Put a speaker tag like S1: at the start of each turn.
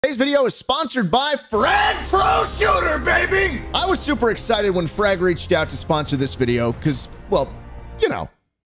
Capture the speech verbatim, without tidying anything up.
S1: Today's video is sponsored by Frag Pro Shooter, baby! I was super excited when Frag reached out to sponsor this video because, well, you know,